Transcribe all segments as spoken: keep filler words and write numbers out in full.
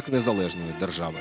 незалежної держави.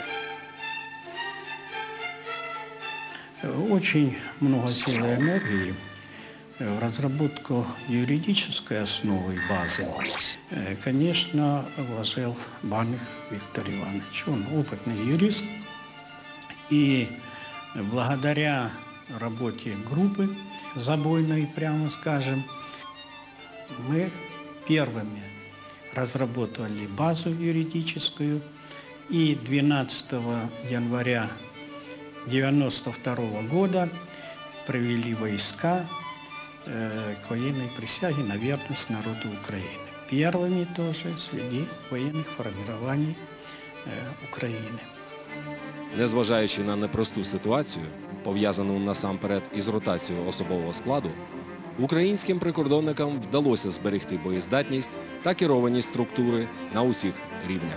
Очень много сил и энергии в разработку юридической основы и базы, конечно, вложил Банных Виктор Иванович. Он опытный юрист, и благодаря работе группы забойной, прямо скажем, мы первыми разработали базу юридическую, и двенадцатого января девяносто второго года привели войска э, к военной присяге на верность народу Украины. Первыми тоже среди военных формирований э, України. Незважаючи на непросту ситуацію, пов'язану насамперед із ротацією особового складу, українським прикордонникам вдалося зберегти боєздатність та керованість структури на усіх рівнях.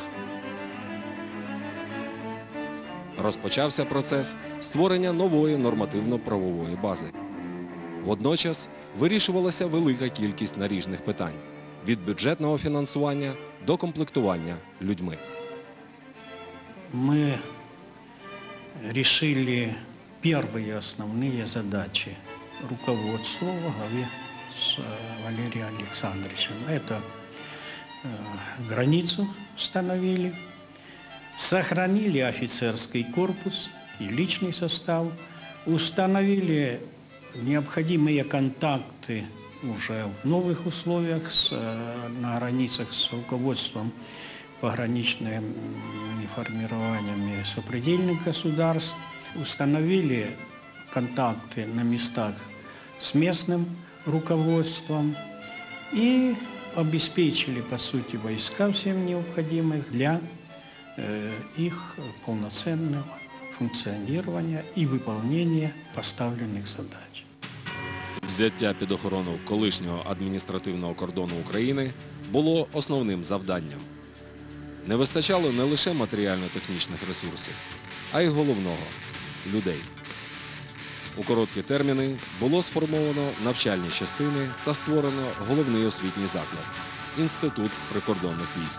Розпочався процес створення нової нормативно-правової бази. Водночас вирішувалася велика кількість наріжних питань – від бюджетного фінансування до комплектування людьми. Мы решили первые основные задачи руководства во главе с Валерием Александровичем. Это э, границу установили, сохранили офицерский корпус и личный состав, установили необходимые контакты уже в новых условиях с, на границах с руководством пограничными формированиями сопредельных государств, установили контакты на местах с местным руководством и обеспечили, по сути, войска всем необходимых для э, их полноценного функционирования и выполнения поставленных задач. Взяття під охорону колишнього адміністративного кордону України було основним завданням. Не вистачало не лише матеріально-технічних ресурсів, а й головного – людей. У короткі терміни було сформовано навчальні частини та створено головний освітній заклад – Інститут прикордонних військ.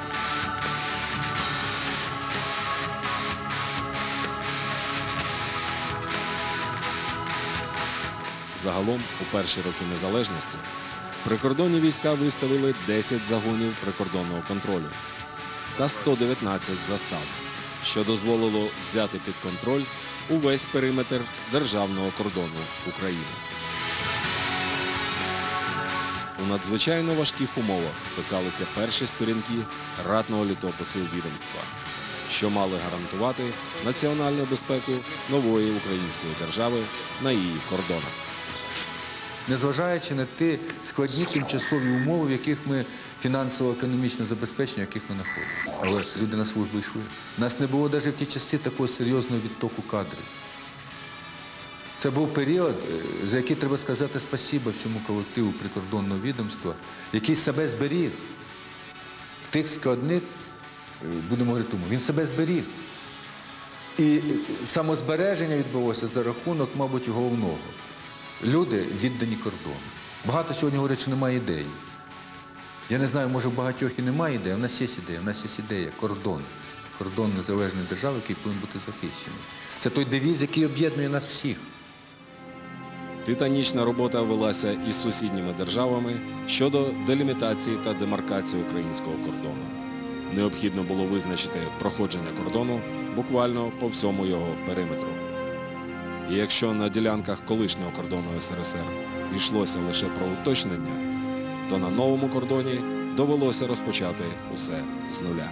Загалом, у перші роки незалежності, прикордонні війська виставили десять загонів прикордонного контролю та сто дев'ятнадцять застав, що дозволило взяти під контроль увесь периметр державного кордону України. У надзвичайно важких умовах писалися перші сторінки ратного літопису відомства, що мали гарантувати національну безпеку нової української держави на її кордонах. Незважаючи на ті складні тимчасові умови, в яких ми фінансово-економічне забезпечення, в яких ми знаходимо. Але люди на службу йшли. У нас не було навіть в ті часи такого серйозного відтоку кадрів. Це був період, за який треба сказати спасибо всьому колективу прикордонного відомства, який себе зберіг. В тих складних, будемо говорити тому, він себе зберіг. І самозбереження відбулося за рахунок, мабуть, головного. Люди віддані кордону. Багато сьогодні говорять, що немає ідеї. Я не знаю, може в багатьох і немає ідеї, а в нас є ідея, в нас є ідея – кордон. Кордон незалежної держави, який повинен бути захищений. Це той девіз, який об'єднує нас всіх. Титанічна робота велася із сусідніми державами щодо делімітації та демаркації українського кордону. Необхідно було визначити проходження кордону буквально по всьому його периметру. І якщо на ділянках колишнього кордону ес ер ес ер йшлося лише про уточнення, то на новому кордоні довелося розпочати усе з нуля.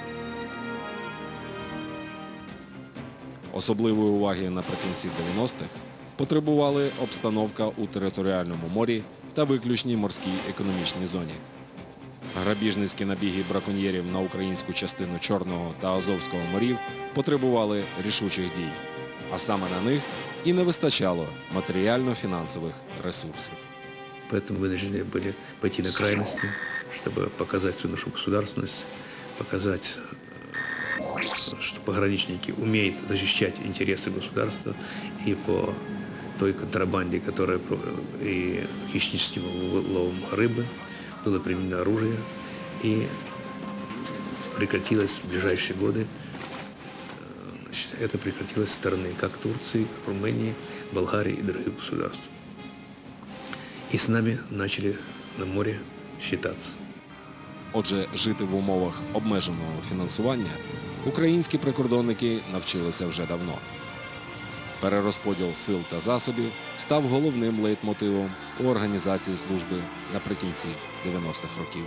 Особливої уваги наприкінці дев'яностих потребували обстановка у територіальному морі та виключній морській економічній зоні. Грабіжницькі набіги браконьєрів на українську частину Чорного та Азовського морів потребували рішучих дій, а саме на них і не вистачало матеріально-фінансових ресурсів. Поэтому вынуждены были пойти на крайности, чтобы показать свою нашу государственность, показать, что пограничники умеют защищать интересы государства и по той контрабанде, которая и хищническим ловом рыбы было применено оружие. И прекратилось в ближайшие годы. Значит, это прекратилось со стороны как Турции, как Румынии, Болгарии и других государств. И с нами начали на море считаться. Отже, жити в умовах обмеженого фінансування українські прикордонники навчилися вже давно. Перерозподіл сил та засобів став головним лейтмотивом у організації служби наприкінці дев'яностих років.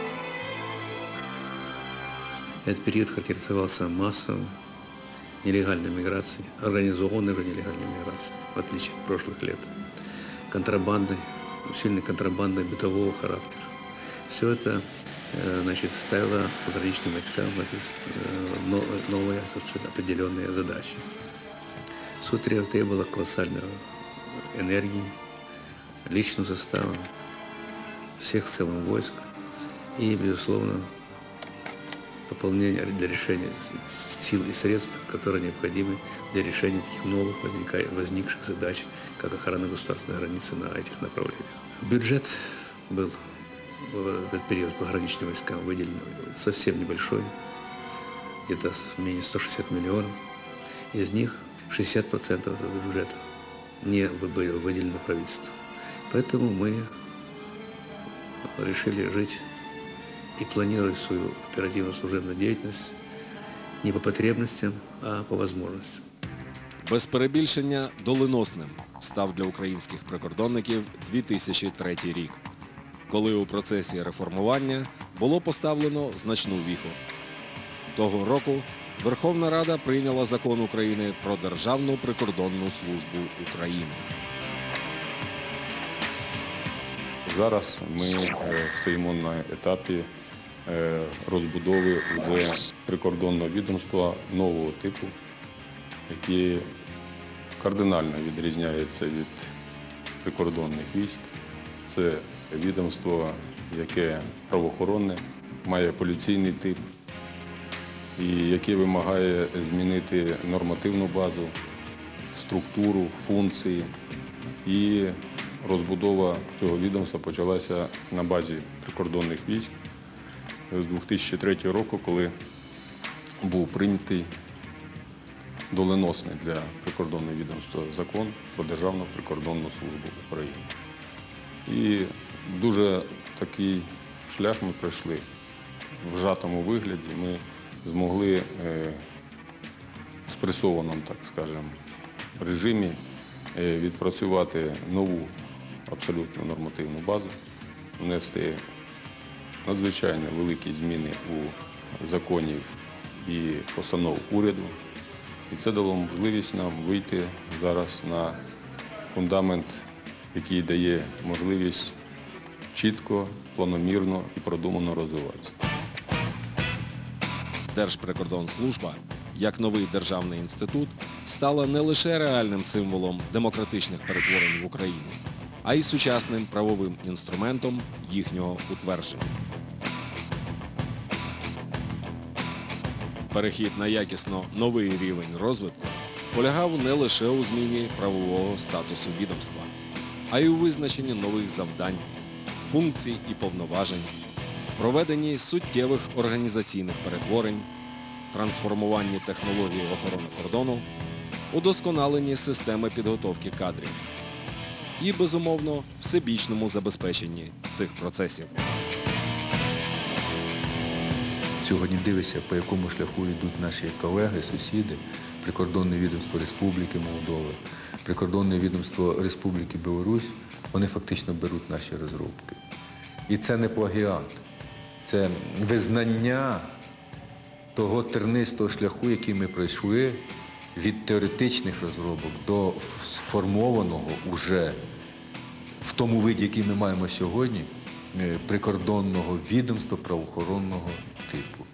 Этот период характеризовался массовой нелегальной миграцией, организованной уже нелегальной миграцией, в отличие от прошлых лет, контрабандой, сильной контрабандой бытового характера. Все это, значит, ставило пограничным войскам новые совершенно определенные задачи. Все требовало колоссальной энергии, личного состава, всех в целом войск и, безусловно, пополнение для решения сил и средств, которые необходимы для решения таких новых возникших задач, как охрана государственной границы на этих направлениях. Бюджет был в этот период пограничным войскам выделен совсем небольшой, где-то менее ста шестидесяти миллионов. Из них шестьдесят процентов этого бюджета не было выделено правительству. Поэтому мы решили жить и планировать свою оперативно-служебную деятельность не по потребностям, а по возможностям. Без перебільшення доленосним став для українських прикордонників дві тисячі третій рік, коли у процесі реформування було поставлено значну віху. Того року Верховна Рада прийняла закон України про Державну прикордонну службу України. Зараз ми стоїмо на етапі розбудови вже прикордонного відомства нового типу, яке кардинально відрізняється від прикордонних військ. Це відомство, яке правоохоронне, має поліційний тип і яке вимагає змінити нормативну базу, структуру, функції. І розбудова цього відомства почалася на базі прикордонних військ з дві тисячі третього року, коли був прийнятий доленосний для прикордонного відомства закон про Державну прикордонну службу України. І дуже такий шлях ми пройшли. В вжатому вигляді ми змогли в спресованому, так скажемо, режимі відпрацювати нову абсолютно нормативну базу, внести надзвичайно великі зміни у законів і постанов уряду. І це дало можливість нам вийти зараз на фундамент, який дає можливість чітко, планомірно і продумано розвиватися. Держприкордонслужба, як новий державний інститут, стала не лише реальним символом демократичних перетворень в Україні, а й сучасним правовим інструментом їхнього утвердження. Перехід на якісно новий рівень розвитку полягав не лише у зміні правового статусу відомства, а й у визначенні нових завдань, функцій і повноважень, проведенні суттєвих організаційних перетворень, трансформуванні технологій охорони кордону, удосконаленні системи підготовки кадрів і, безумовно, всебічному забезпеченні цих процесів. Сьогодні дивишся, по якому шляху йдуть наші колеги, сусіди, Прикордонне відомство Республіки Молдова, Прикордонне відомство Республіки Білорусь, вони фактично беруть наші розробки. І це не плагіат, це визнання того тернистого шляху, який ми пройшли від теоретичних розробок до сформованого уже в тому виді, який ми маємо сьогодні, прикордонного відомства правоохоронного типу.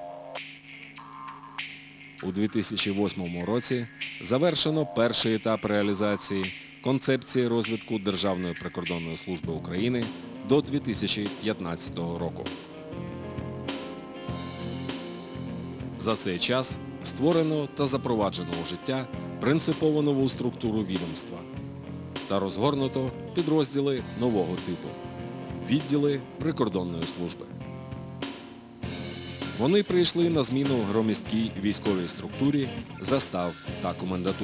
У дві тисячі восьмому році завершено перший етап реалізації концепції розвитку Державної прикордонної служби України до дві тисячі п'ятнадцятого року. За цей час створено та запроваджено у життя принципово нову структуру відомства та розгорнуто підрозділи нового типу – відділи прикордонної служби. Вони прийшли на зміну громісткій військовій структурі, застав та комендатур.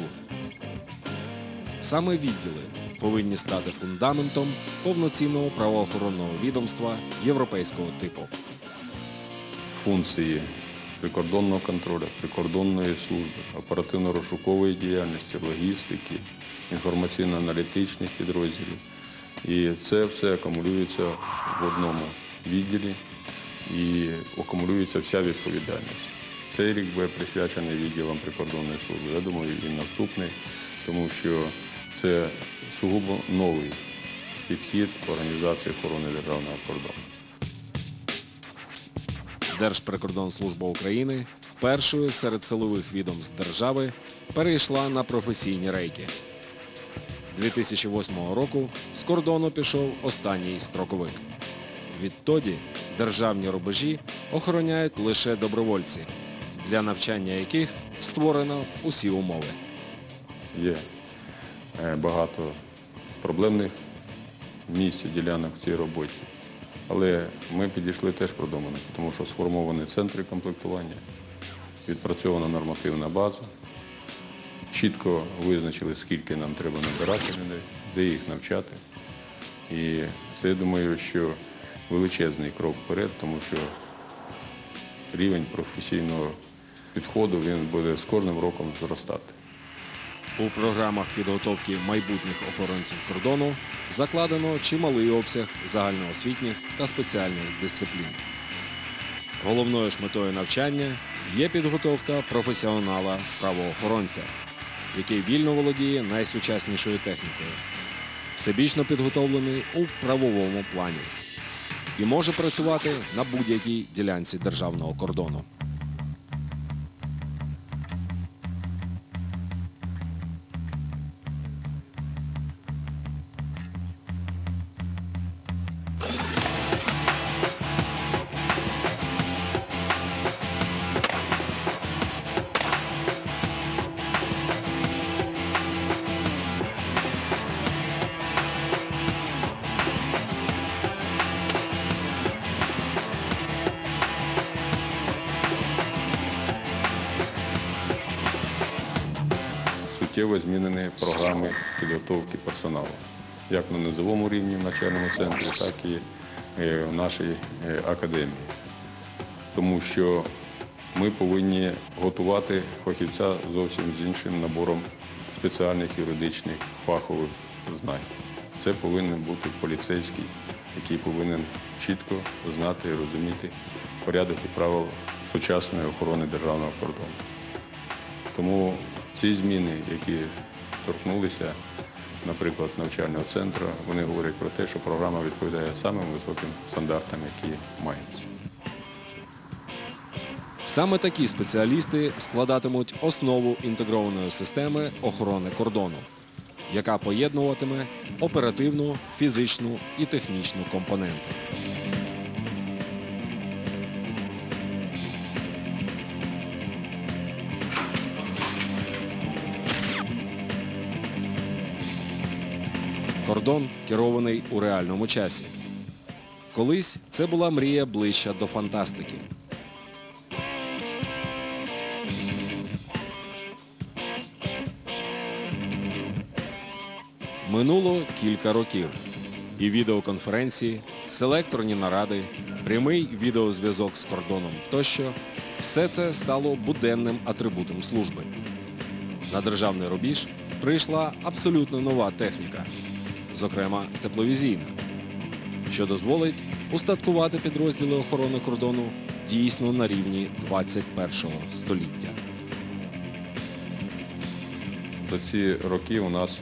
Саме відділи повинні стати фундаментом повноцінного правоохоронного відомства європейського типу. Функції прикордонного контролю, прикордонної служби, оперативно-розшукової діяльності, логістики, інформаційно-аналітичних підрозділів. І це все акумулюється в одному відділі і акумулюється вся відповідальність. Цей рік буде присвячений відділам прикордонної служби. Я думаю, і наступний, тому що це сугубо новий підхід в організації охорони державного кордону. Держприкордонслужба України першою серед силових відомств держави перейшла на професійні рейки. дві тисячі восьмого року з кордону пішов останній строковик. Відтоді державні рубежі охороняють лише добровольці, для навчання яких створено усі умови. Є багато проблемних місць і ділянок в цій роботі. Але ми підійшли теж продумано, тому що сформовані центри комплектування, відпрацьована нормативна база, чітко визначили, скільки нам треба набирати людей, де їх навчати. І це, я думаю, що величезний крок вперед, тому що рівень професійного підходу він буде з кожним роком зростати. У програмах підготовки майбутніх охоронців кордону закладено чималий обсяг загальноосвітніх та спеціальних дисциплін. Головною ж метою навчання є підготовка професіонала-правоохоронця, який вільно володіє найсучаснішою технікою, всебічно підготовлений у правовому плані і може працювати на будь-якій ділянці державного кордону. Суттєво змінені програми підготовки персоналу, як на низовому рівні в навчальному центрі, так і в нашій академії. Тому що ми повинні готувати фахівця зовсім з іншим набором спеціальних юридичних фахових знань. Це повинен бути поліцейський, який повинен чітко знати і розуміти порядок і правил сучасної охорони державного кордону. Тому ці зміни, які торкнулися, наприклад, навчального центру, вони говорять про те, що програма відповідає самим високим стандартам, які маються. Саме такі спеціалісти складатимуть основу інтегрованої системи охорони кордону, яка поєднуватиме оперативну, фізичну і технічну компоненти. Кордон керований у реальному часі. Колись це була мрія ближча до фантастики. Минуло кілька років. І відеоконференції, селекторні наради, прямий відеозв'язок з кордоном тощо – все це стало буденним атрибутом служби. На державний рубіж прийшла абсолютно нова техніка, зокрема тепловізійна, що дозволить устаткувати підрозділи охорони кордону дійсно на рівні двадцять першого століття. За ці роки у нас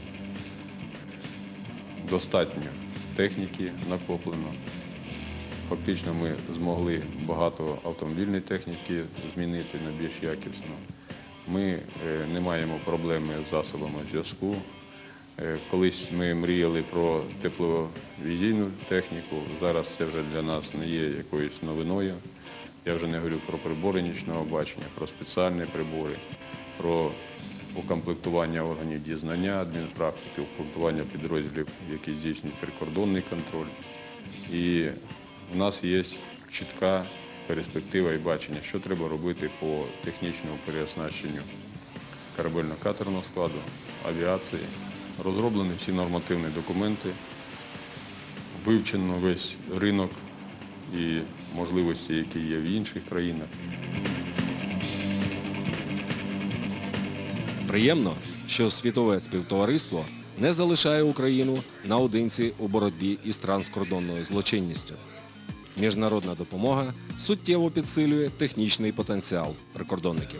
достатньо техніки накоплено. Фактично ми змогли багато автомобільної техніки змінити на більш якісну. Ми не маємо проблеми з засобами зв'язку. Колись ми мріяли про тепловізійну техніку, зараз це вже для нас не є якоюсь новиною. Я вже не говорю про прибори нічного бачення, про спеціальні прибори, про укомплектування органів дізнання, адмінпрактики, укомплектування підрозділів, які здійснюють прикордонний контроль. І в нас є чітка перспектива і бачення, що треба робити по технічному переоснащенню корабельно-катерного складу, авіації. Розроблені всі нормативні документи, вивчено весь ринок і можливості, які є в інших країнах. Приємно, що світове співтовариство не залишає Україну наодинці у боротьбі із транскордонною злочинністю. Міжнародна допомога суттєво підсилює технічний потенціал прикордонників.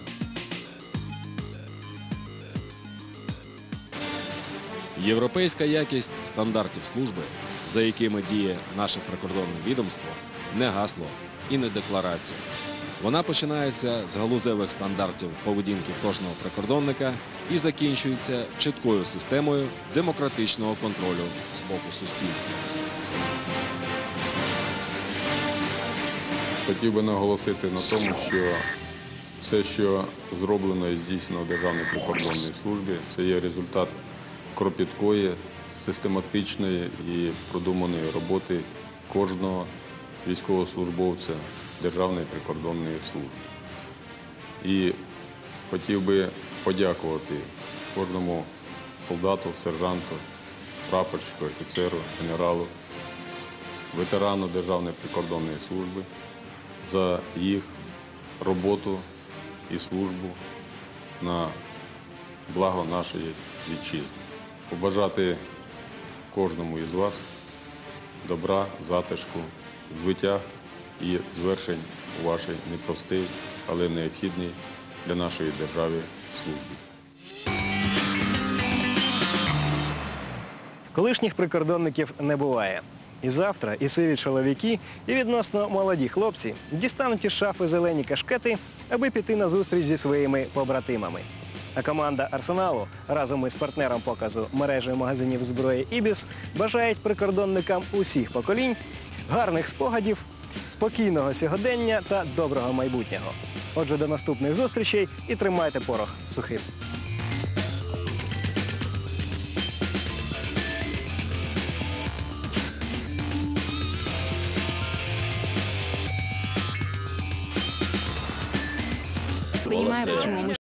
Європейська якість стандартів служби, за якими діє наше прикордонне відомство, не гасло і не декларація. Вона починається з галузевих стандартів поведінки кожного прикордонника і закінчується чіткою системою демократичного контролю з боку суспільства. Хотів би наголосити на тому, що все, що зроблено і здійснено в Державній прикордонній службі, це є результат кропіткої, систематичної і продуманої роботи кожного військовослужбовця Державної прикордонної служби. І хотів би подякувати кожному солдату, сержанту, прапорщику, офіцеру, генералу, ветерану Державної прикордонної служби за їх роботу і службу на благо нашої вітчизни. Побажати кожному із вас добра, затишку, звитяг і звершень у вашій непростій, але необхідній для нашої держави службі. Колишніх прикордонників не буває. І завтра і сиві чоловіки, і відносно молоді хлопці дістануть із шафи зелені кашкети, аби піти на зустріч зі своїми побратимами. А команда «Арсеналу» разом із партнером показу мережею магазинів зброї «Ібіс» бажають прикордонникам усіх поколінь гарних спогадів, спокійного сьогодення та доброго майбутнього. Отже, до наступних зустрічей і тримайте порох сухим. Понимаю, почему мы